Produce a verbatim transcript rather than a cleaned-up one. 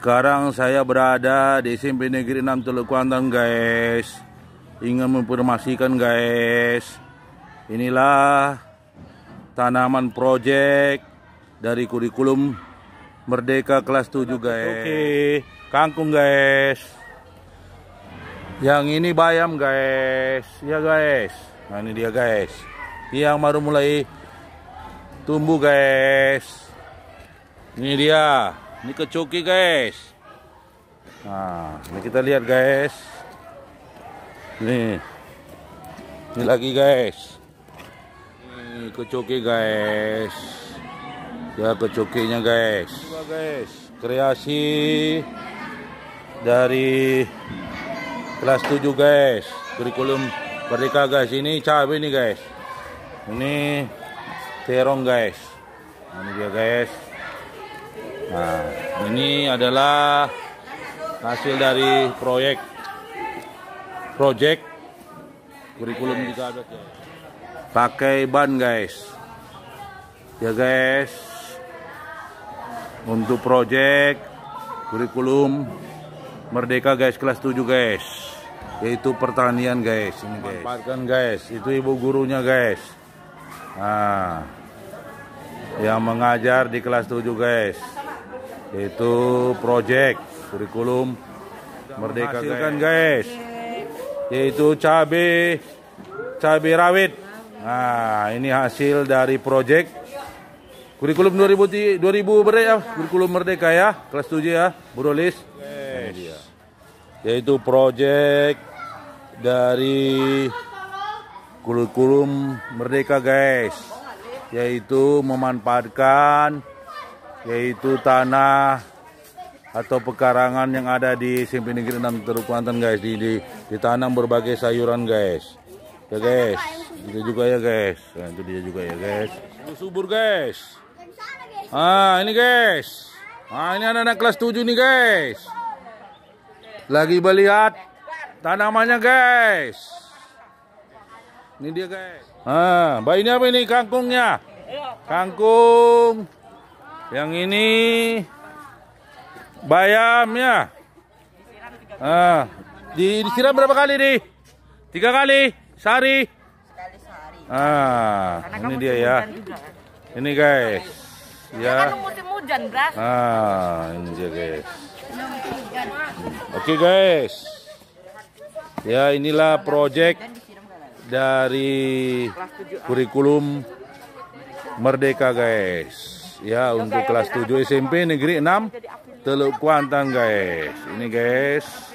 Sekarang saya berada di S M P Negeri enam Teluk Kuantan, guys. Ingin menginformasikan, guys, inilah tanaman project dari kurikulum Merdeka kelas tujuh, guys. Oke, kangkung, guys. Yang ini bayam, guys. Ya, guys. Nah, ini dia, guys. Yang baru mulai tumbuh, guys. Ini dia. Ini kecoki, guys. Nah, ini kita lihat, guys. Nih. Ini lagi, guys. Ini kecoki, guys. Ya, kecokinya, guys. Ini, guys. Kreasi dari kelas tujuh, guys. Kurikulum Merdeka, guys. Ini cabai nih, guys. Ini terong, guys. Ini dia, guys. Nah, ini adalah hasil dari proyek project kurikulum tiga belas, ya. Pakai ban, guys. Ya, guys. Untuk proyek kurikulum Merdeka, guys, kelas tujuh, guys. Yaitu pertanian, guys. Ini, guys. Manfaatkan, guys. Itu ibu gurunya, guys. Nah, yang mengajar di kelas tujuh, guys. Yaitu project kurikulum Merdeka, hasilkan, guys. Yaitu cabai cabai rawit. Nah, ini hasil dari project kurikulum dua ribu dua ribu Merdeka, kurikulum Merdeka, ya, kelas tujuh, ya, Burolis. Yes. Yaitu project dari kurikulum Merdeka, guys. Yaitu memanfaatkan yaitu tanah atau pekarangan yang ada di S M P Negeri enam Teluk Kuantan, guys. Di, di, ditanam berbagai sayuran, guys. Ya, guys. Itu juga, ya, guys. Nah, itu dia juga, ya, guys. Subur, guys. Ah, ini, guys. Ah, ini anak-anak kelas tujuh nih, guys. Lagi melihat tanamannya, guys. Ini dia, guys. Ah, baik, ini apa ini? Kangkungnya. Kangkung. Yang ini bayamnya. Ah, di, disiram berapa kali nih? Tiga kali sehari. Sekali sehari. Ah, karena ini dia, ya. Juga. Ini, guys. Ya. Kan musim hujan, Bras. Ah, ini dia, guys. Oke, guys. Ya, inilah project dari kurikulum Merdeka, guys. Ya, untuk kelas tujuh S M P Negeri enam Teluk Kuantan, guys. Ini, guys.